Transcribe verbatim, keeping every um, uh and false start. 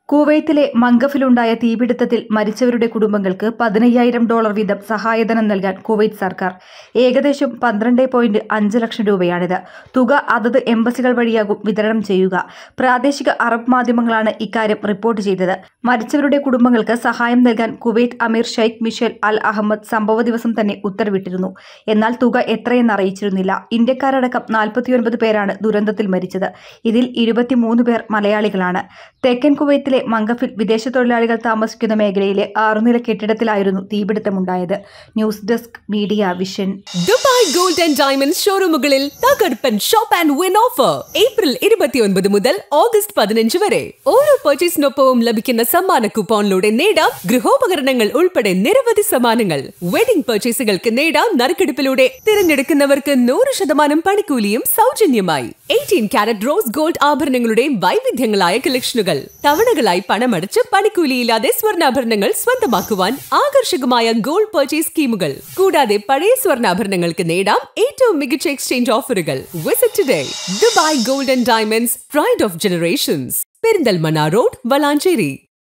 കുവൈത്തിലെ മംഗഫിലുണ്ടായ തീപിടുത്തത്തിൽ മരിച്ചവരുടെ കുടുംബങ്ങൾക്ക് പതിനയ്യായിരം ഡോളർ വീതം സഹായധനം നൽകാൻ കുവൈറ്റ് സർക്കാർ. ഏകദേശം പന്ത്രണ്ട് പോയിന്റ് അഞ്ച് ലക്ഷം രൂപയാണിത്. തുക അതത് എംബസികൾ വഴിയാകും വിതരണം ചെയ്യുക. പ്രാദേശിക അറബ് മാധ്യമങ്ങളാണ് ഇക്കാര്യം റിപ്പോർട്ട് ചെയ്തത്. മരിച്ചവരുടെ കുടുംബങ്ങൾക്ക് സഹായം നൽകാൻ കുവൈറ്റ് അമീർ ഷെയ്ഖ് മിഷേൽ അൽ അഹമ്മദ് സംഭവ ദിവസം തന്നെ ഉത്തരവിട്ടിരുന്നു. എന്നാൽ തുക എത്രയെന്ന് അറിയിച്ചിരുന്നില്ല. ഇന്ത്യക്കാരടക്കം നാൽപ്പത്തിയൊൻപത് പേരാണ് ദുരന്തത്തിൽ മരിച്ചത്. ഇതിൽ ഇരുപത്തിമൂന്ന് പേർ മലയാളികളാണ്. തെക്കൻ കുവൈത്തിലെ മംഗഫിൽ വിദേശ തൊഴിലാളികൾ താമസിക്കുന്ന മേഖലയിലെ ആറുനില കെട്ടിടത്തിലായിരുന്നു തീപിടുത്തമുണ്ടായത്. News desk media vision. Dubai gold and diamonds ഷോറൂമുകളിൽ തകർപ്പൻ shop and win offer April ഇരുപത്തിയൊൻപത് മുതൽ ഓഗസ്റ്റ് പതിനഞ്ച് വരെ. ഓരോ പർച്ചേസിനൊപ്പവും ലഭിക്കുന്ന സമ്മാന കൂപ്പോണിലൂടെ നേടാം ഗൃഹോപകരണങ്ങൾ ഉൾപ്പെടെ നിരവധി സമ്മാനങ്ങൾ. വെഡിംഗ് പർച്ചേസുകൾക്ക് നേടാം നറുക്കെടുപ്പിലൂടെ തിരഞ്ഞെടുക്കുന്നവർക്ക് നൂറ് ശതമാനം പണിക്കൂലിയും സൗജന്യമായി. എയ്റ്റീൻ കാരറ്റ് റോസ് ഗോൾഡ് ആഭരണങ്ങളുടെ വൈവിധ്യങ്ങളായ കളക്ഷനുകൾ. തവണകളായി പണമടച്ച് പണിക്കൂലിയില്ലാതെ സ്വർണ്ണാഭരണങ്ങൾ സ്വന്തമാക്കുവാൻ ആകർഷകമായ ഗോൾഡ് പർച്ചേസ് സ്കീമുകൾ. കൂടാതെ പഴയ സ്വർണ്ണാഭരണങ്ങൾക്ക് നേടാം ഏറ്റവും മികച്ച എക്സ്ചേഞ്ച് ഓഫറുകൾ. Visit today. Dubai gold and diamonds, pride of generations, Perinthalmanna road, Valanchery.